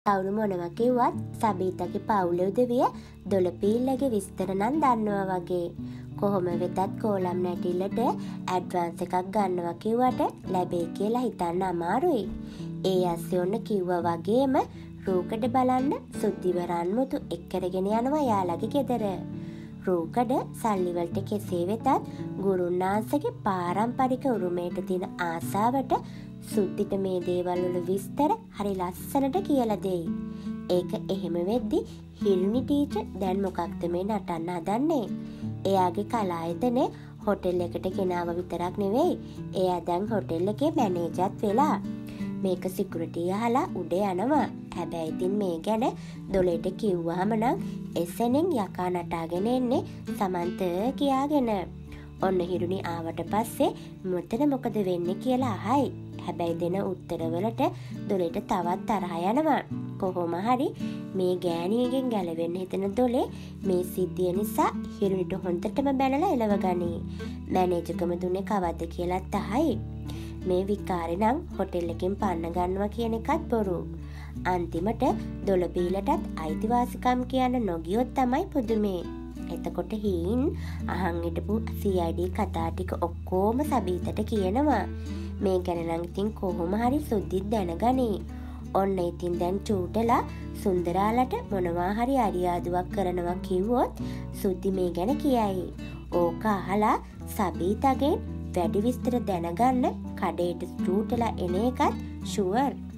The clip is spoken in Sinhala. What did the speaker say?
කවුරු මොනවා කිව්වත් සබීතගේ පවුල උදවිය දොළපීල්ලගේ විස්තර නම් දන්නවා වගේ. කොහොම වෙතත් කෝලම් නැටිල්ලට ඇඩ්වාන්ස් එකක් ගන්නවා කිව්වට ලැබෙයි කියලා හිතන්න අමාරුයි. ඒ ඇස්සේ ඔන්න කිව්වා වගේම රූකඩ බලන්න සුද්ධිවරන්මුතු එක්කරගෙන යනවා යාළගේ ගෙදර. රූකඩ සල්ලිවලට කෙසේ වෙතත් ගුරුන්නාන්සේගේ පාරම්පරික උරුමයට තියෙන ආසාවට සුද්ධිට මේ දේවල් වල විස්තර හරි ලස්සනට කියලා දෙයි. ඒක එහෙම වෙද්දි හිල්මි ටීචර් දැන් මොකක්ද මේ නටන්න හදන්නේ? එයාගේ කලායතනේ හොටෙල් එකට ගෙනාව විතරක් නෙවෙයි. එයා දැන් හොටෙල් එකේ මැනේජර්ත් වෙලා. මේක සිකියුරිටි අහලා උඩ යනවා. හැබැයි ඉතින් මේ ගැන දොලේට කිව්වහම නම් එසෙනින් යකා නටාගෙන එන්නේ සමන්ත කියාගෙන. ඔන්න හිරුනි ආවට පස්සේ මෙතන මොකද වෙන්නේ කියලා අහයි. හැබැයි දෙන උත්තරවලට දොලේට තවත් තරහ යනවා. කොහොම හරි මේ ගෑණියගෙන් ගැලවෙන්න හිතන දොලේ මේ සිද්ධිය නිසා හිරුනිට හොන්දටම බැනලා එලවගනී. මැනේජර්කම දුන්නේ කවද්ද කියලාත් අහයි. මේ විකාරේ නම් හොටෙල් එකෙන් පන්න ගන්නවා කියන එකත් බොරු. අන්තිමට දොළපීලටත් අයිතිවාසිකම් කියන්න නොගියොත් තමයි පුදුමේ. එතකොට හීන් අහන් හිටපු CID කතා ටික ඔක්කොම සබීතට කියනවා. මේ ගැන නම් ඉතින් කොහොම හරි සුද්ධිත් දැනගනී. ඔන්න ඉතින් දැන් චූටලා සුන්දරාලට මොනවා හරි අරියාදුවක් කරනවා කිව්වොත් සුද්ධි මේ ගැන කියයි. ඕක අහලා සබීතගෙන් වැඩි විස්තර දැනගන්න කඩේට චූටලා එන එකත් ෂුවර්.